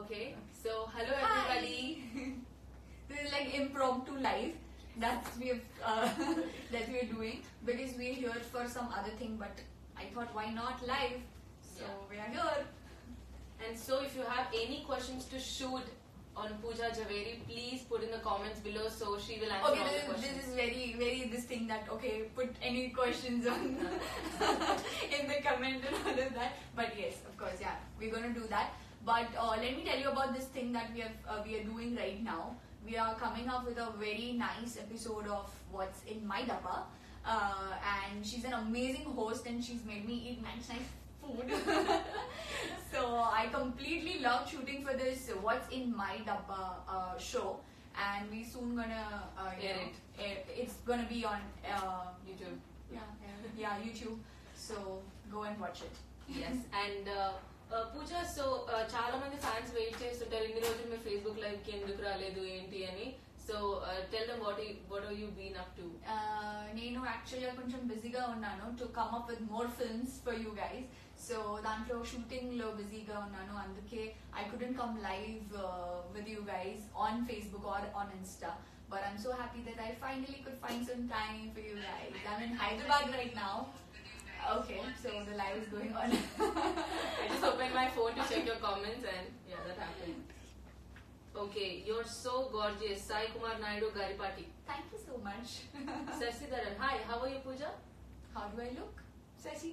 Okay, so hello everybody. This is like impromptu live that that we're doing because we're here for some other thing, but I thought why not live? So we are here. And so if you have any questions to shoot on Pooja Jhaveri, please put in the comments below so she will answer all the questions. This is very this thing that put any questions on in the comment and all of that. But yes, of course, we're gonna do that. But let me tell you about this thing that we are doing right now. We are coming up with a very nice episode of What's in My Dabba, and she's an amazing host, and she's made me eat nice food. So I completely love shooting for this What's in My Dabba show, and we soon gonna it's gonna be on YouTube. YouTube. So go and watch it. Yes, and Pooja so చాలా మంది fans wait చేస్తుంటారు ఇన్ని రోజులు మీ Facebook live కి ఎందుకు రాలేదు ఏంటి అని so tell them what are you been up to నేను యాక్చువల్గా కొంచెం బిజీగా ఉన్నాను to come up with more films for you guys so దాంట్లో షూటింగ్ లో బిజీగా ఉన్నాను అందుకే I couldn't come live with you guys on Facebook or on Insta but I'm so happy that I finally could find some time for you guys. I'm in Hyderabad right now. Okay, so the live is going on. I just opened my phone to check your comments and that happened. Okay, you're so gorgeous. Sai Kumar Naidu Garipati. Thank you so much. Sarsi Dharan. Hi, how are you, Pooja? How do I look? Sarsi.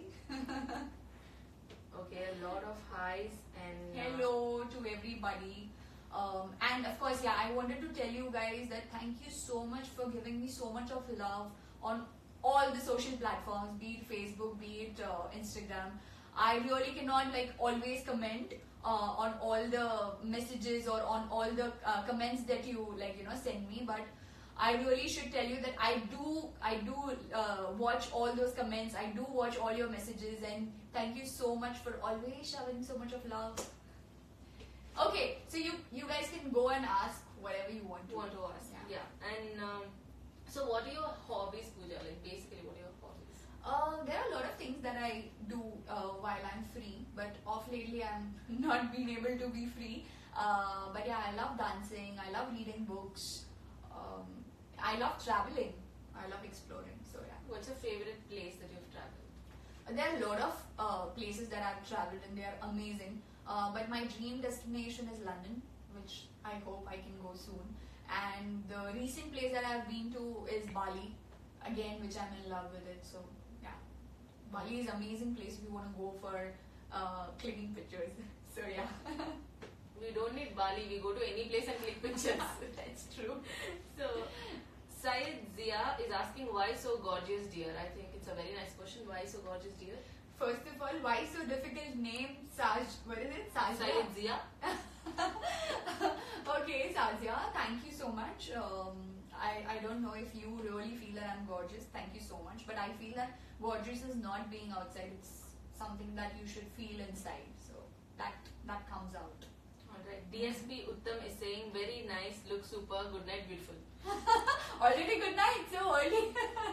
Okay, a lot of highs and... Hello to everybody. And of course, I wanted to tell you guys that thank you so much for giving me so much of love on all the social platforms, be it Facebook, be it Instagram. I really cannot always comment on all the messages or on all the comments that you send me, but I really should tell you that I do watch all those comments. I do watch all your messages, and thank you so much for always showering so much of love. Okay, so you guys can go and ask whatever you want to ask. And so what are your hobbies, Pooja? Like basically what are your hobbies? There are a lot of things that I do while I'm free, but off lately I'm not being able to be free. But I love dancing, I love reading books, I love traveling, I love exploring. So What's your favorite place that you've traveled? There are a lot of places that I've traveled and they are amazing. But my dream destination is London, which I hope I can go soon. And the recent place that I've been to is Bali, again, which I'm in love with it. So Bali is an amazing place if you want to go for clicking pictures. So we don't need Bali, we go to any place and click pictures. That's true. So Syed Zia is asking, why so gorgeous, dear? I think it's a very nice question. Why so gorgeous, dear? First of all, why so difficult name? What is it? Syed Zia. Okay, Sazia, thank you so much. I don't know if you really feel that I'm gorgeous. Thank you so much. But I feel that gorgeous is not being outside. It's something that you should feel inside. So that comes out. Alright. DSP Uttam is saying, very nice, look super, good night, beautiful. Already good night, so early.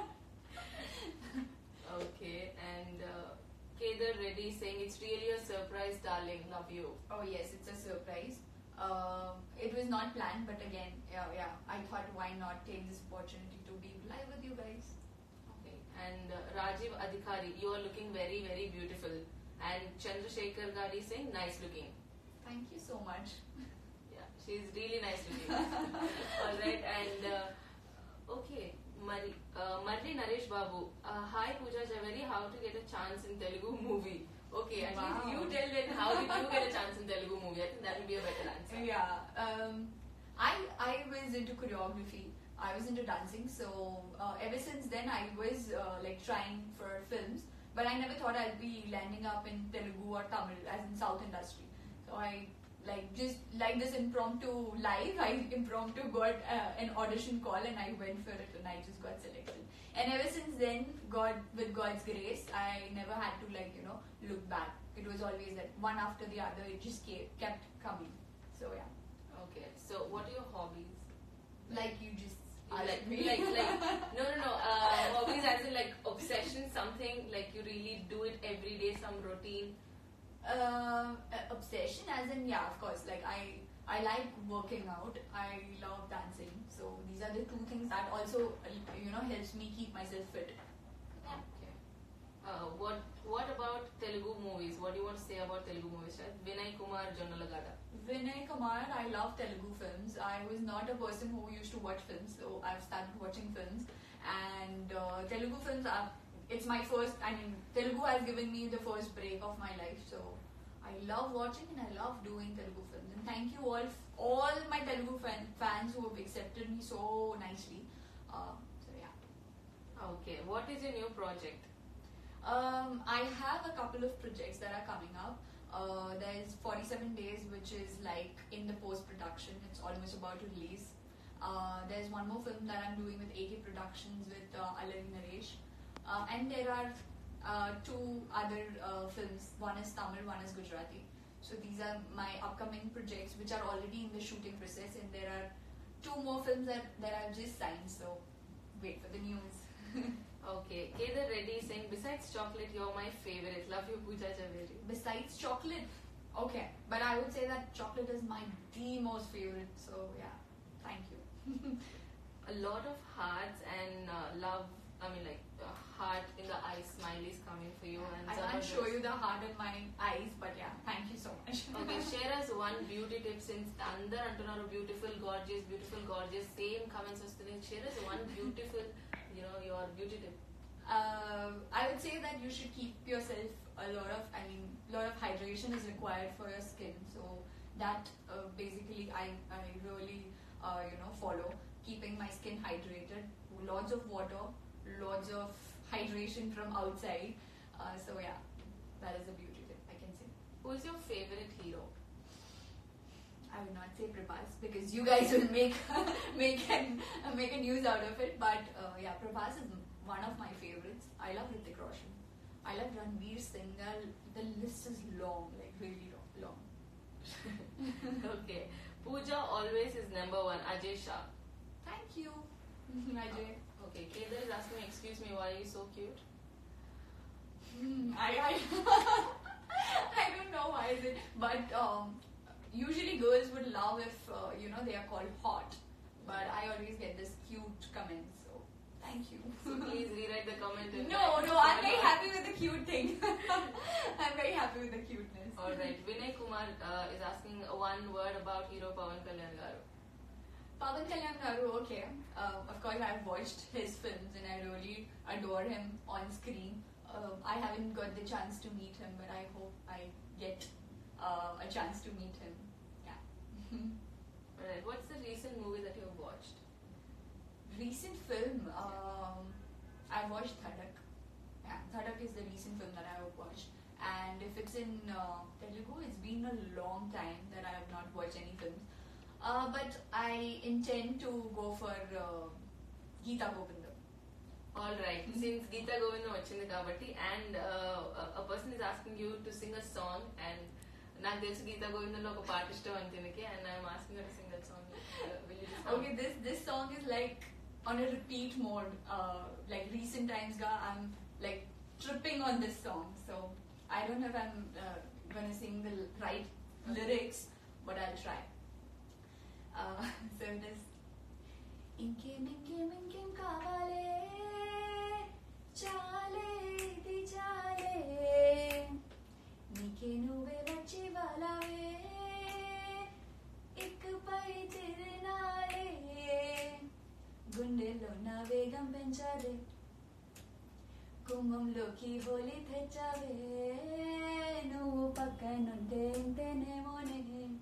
Okay, and Kedar Reddy is saying, it's really a surprise, darling, love you. Oh yes, it's a surprise. It was not planned, but again, I thought why not take this opportunity to be live with you guys. Okay, and Rajiv Adhikari, you are looking very, very beautiful. And Chandrasekhar Gadi is saying, nice looking. Thank you so much. Yeah, she's really nice looking. Alright, and okay, Marri Naresh Babu, hi Pooja Jhaveri, how to get a chance in Telugu movie? Okay, at least you tell them how did you get a chance in Telugu movie? I think that will be a better answer. I was into choreography. I was into dancing. So ever since then, I was trying for films. But I never thought I'd be landing up in Telugu or Tamil, as in South industry. So I just like this impromptu live. I impromptu got an audition call and I went for it and I just got selected. And ever since then, with God's grace, I never had to look back. It was always that one after the other, it just kept coming. So Okay, so what are your hobbies? Like you just no. Hobbies as in obsession, something like you really do it every day, some routine. Obsession, as in, yeah, of course. Like I like working out. I love dancing. So these are the two things that also helps me keep myself fit. Yeah. Okay. What about Telugu movies? What do you want to say about Telugu movies? Right? Vinay Kumar Jonnalagada. Vinay Kumar, I love Telugu films. I was not a person who used to watch films, so I've started watching films. And Telugu films are, it's my first, Telugu has given me the first break of my life. So I love watching and I love doing Telugu films. And thank you all my Telugu fans who have accepted me so nicely. So yeah. Okay. What is your new project? I have a couple of projects that are coming up. There's 47 Days, which is like in the post-production. It's almost about to release. There's one more film that I'm doing with AK Productions with Alari Naresh. And there are two other films. One is Tamil, one is Gujarati. So these are my upcoming projects which are already in the shooting process, and there are two more films that I've just signed. So wait for the news. Okay. Kedar Reddy saying, besides chocolate, you're my favorite. Love you, Pooja Javeri. Besides chocolate, okay, but I would say that chocolate is the most favorite. So yeah, thank you. A lot of hearts and love. I mean, like heart in the eyes smileys coming for you. And I can't show you the heart in my eyes, but yeah, thank you so much. Okay, share us one beauty tip since అందరు అంటున్నారు beautiful, gorgeous. Same comments వస్తున్నాయి. Share us one beautiful, your beauty tip. I would say that you should keep yourself a lot of hydration is required for your skin. So that basically I really follow, keeping my skin hydrated, lots of water, lots of hydration from outside. So yeah, that is a beauty tip I can say. Who is your favorite hero? I would not say Prabhas because you guys will make a news out of it. But yeah, Prabhas is one of my favorites. I love Hrithik Roshan. I love Ranveer Singh. The list is long, like really long. Okay. Pooja always is number one. Ajay Shah. Thank you, Ajay. Okay. Kedar is asking, excuse me, why are you so cute? I don't know why is it, but usually girls would love if they are called hot, but I always get this cute comments. So thank you. So please rewrite the comment. No, I'm very happy with the cute thing. I'm very happy with the cuteness. Alright, Vinay Kumar is asking one word about hero Pawan Kalyan garu. Pawan Kalyan garu, okay. Of course, I've watched his films and I really adore him on screen. I haven't got the chance to meet him, but I hope I get a chance to meet him. Yeah. Alright, what's the recent movie that you have watched? Recent film, I watched Dhadak. Yeah, Dhadak is the recent film that I have watched. And if it's in Telugu, it's been a long time that I have not watched any films. But I intend to go for Geeta Govindam. Alright, since Geeta Govindam వచ్చింది కాబట్టి and a person is asking you to sing a song and నాకు తెలుసు గీతా గోవిందంలో ఒక పాట ఇష్టం అని తినకి and I'm asking her to sing that song. Will you just Okay, this song is like on a repeat mode. Like recent times I'm like tripping on this song. So I don't know if I'm gonna sing the right lyrics, but I'll try. So it is ఇంకేం కావాలే చాలే ఇది చాలే నీకే నువ్వే వచ్చి వాళ్ళవే ఇకపై తిరణాలే గుండెల్లో నా వేగం పెంచాలే కుంభంలోకి హోలీ తెచ్చావే నువ్వు పక్కనుంటే ఇంతేనేమోనే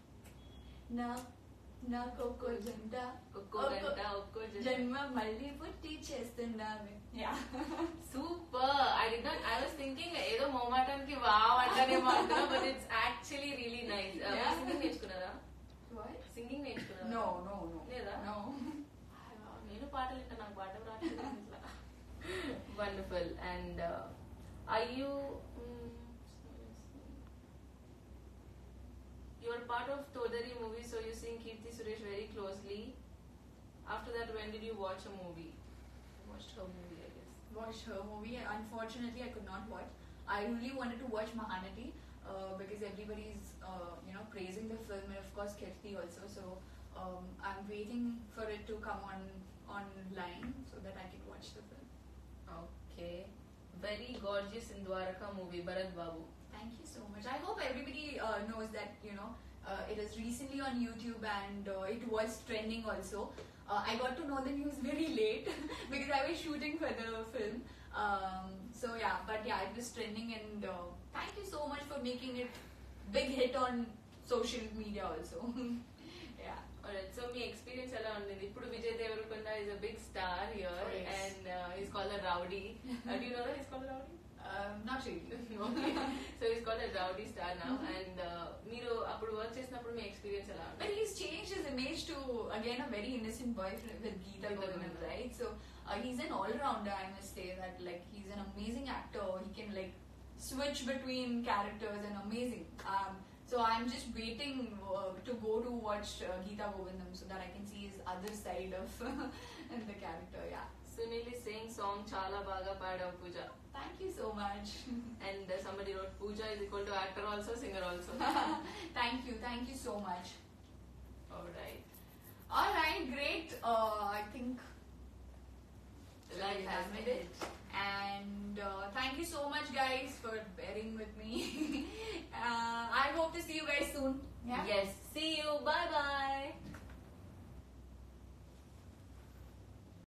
నాకొక్కో జంట ఒక్కో గంట ఒక్కో జన్మ మళ్ళీ పుట్టి చేస్తున్నావే. సూపర్. I was thinking ఏదో మొమాటానికి వావ్ అంటానేమో అంటున్నా, but it's actually really nice. Singing నేర్చుకున్నారా? సింగింగ్ నేర్చుకున్నారా? No. లేదా? No. నేను పాటలు వింటా, నాకు పాట రావట్లేదు ఇట్లా. Wonderful. And are you are part of Todari movie, so you sing Kirti Suresh very closely. After that, when did you watch a movie? I watched her movie, I guess. Watched her movie. Unfortunately, I could not watch. I really wanted to watch Mahanati, because everybody's praising the film, and of course Kirti also. So I'm waiting for it to come online so that I can watch the film. Okay. Very gorgeous in Dwaraka movie, Bharat Babu. Thank you so much. I hope everybody knows that it is recently on YouTube, and it was trending also. I got to know the news very late because I was shooting for the film. So yeah, but yeah, it was trending, and thank you so much for making it big hit on social media also. Yeah. Alright, so my experience ela undindi. Ippudu Vijay Deverakonda is a big star here, Oh, yes. and he's called a rowdy. Do you know that he's called a rowdy? Not really. Okay. So he's called a rowdy star now, and మీరు అప్పుడు work చేసినప్పుడు మీ experience ఎలా But he's changed his image to again a very innocent boy with Geeta Govindam, right? So he's an all-rounder. I must say that he's an amazing actor. He can switch between characters and amazing. So I'm just waiting to go to watch Geeta Govindam so that I can see his other side of the character. Yeah. Sunil is saying song చాలా బాగా పాడావు పూజ. Thank you so much. And somebody wrote Pooja is equal to actor also, singer also. Thank you so much. Alright, great. I think life has ended. And thank you so much guys for bearing with me. I hope to see you guys soon. Yeah? Yes, see you, bye bye.